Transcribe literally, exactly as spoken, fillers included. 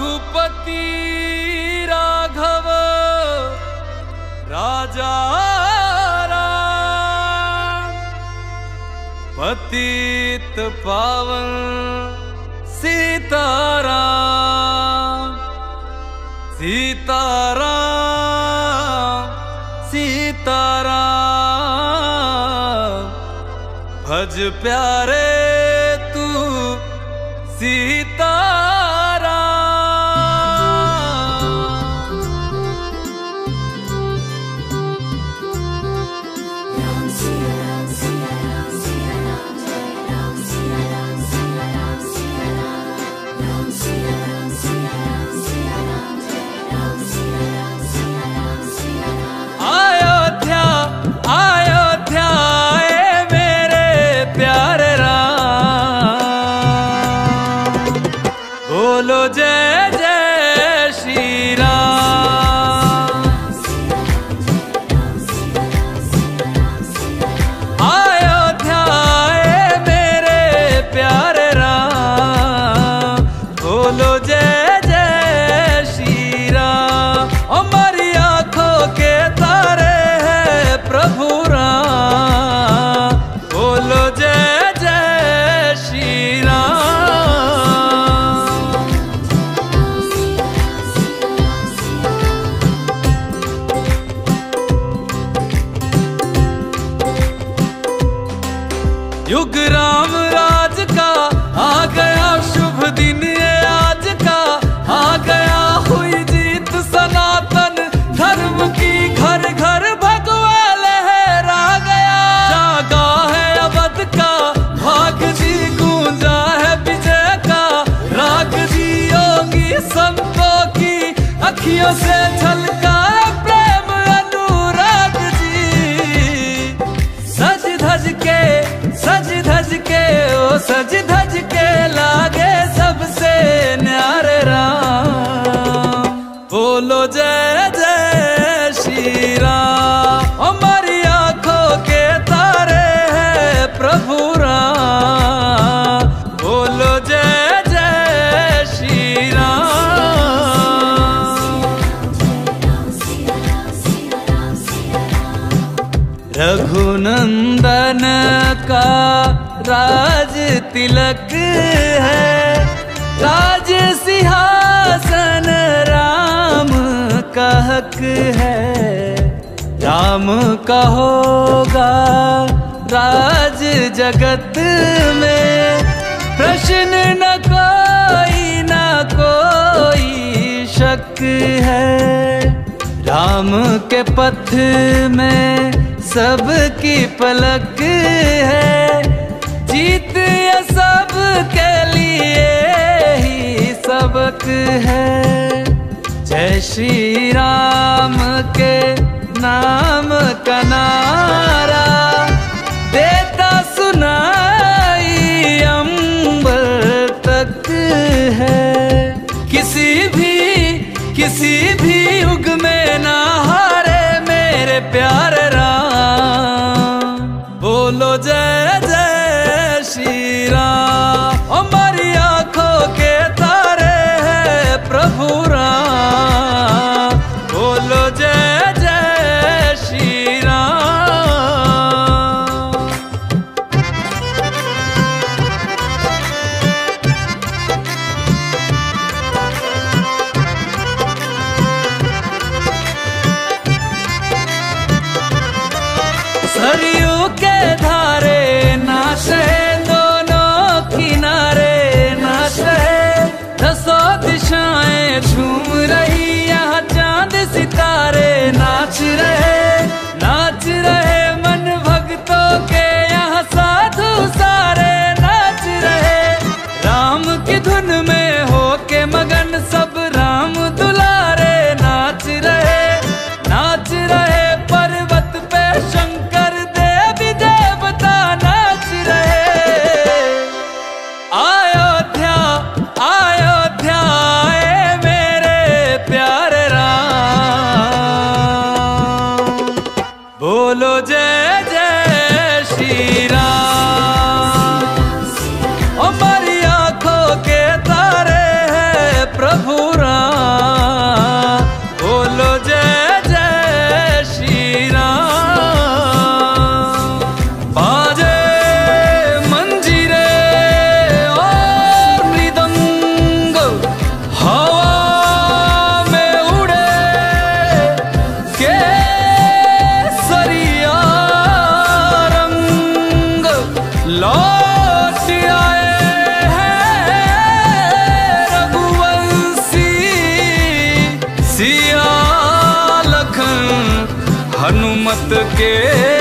रघुपति राघव राजा राम, पतित पावन सीताराम सीताराम सीताराम। भज प्यारे तू सीताराम। अयोध्या अयोध्या ए मेरे प्यारे राम, बोलो जय जय श्री राम। अयोध्या ए मेरे प्यारे राम, बोलो जय जय श्री राम। हमारी आंखों के तारे हैं प्रभु राम, बोलो जय जय श्री राम। युग राम राज का आ गया शुभ दिन ये आज का, आ गया हुई जीत सनातन धर्म की, घर घर भगवा लहरा गया। जागा है अवध का भाग जी, गूंजा है विजय का राग जी। योगी संतों की अखियों से झलका प्रेम अनुराग जी। सज धज के सज धज के ओ सज धज के लागे सबसे न्यारे राम, बोलो जय जय श्री राम। हमारी आंखों के तारे हैं प्रभु राम, बोलो जय जय श्री राम। रघुनंदन का राज तिलक है, राज सिंहासन राम का हक है। राम का होगा राज जगत में, प्रश्न न कोई न कोई शक है। राम के पथ में सबकी पलक है, जीत ये सब के लिए ही सबक है। जय श्री राम के नाम का नारा देता सुनाई अंबर तक है। किसी भी किसी भी युग में ना हारे मेरे प्यारे राम, बोलो जय जय श्री राम। हमारी आंखों के तारे हैं प्रभु राम, बोलो जय जय श्री राम। सरयू के धारे नाच है दोनों किनारे, नाच है दसों दिशाएं झूम के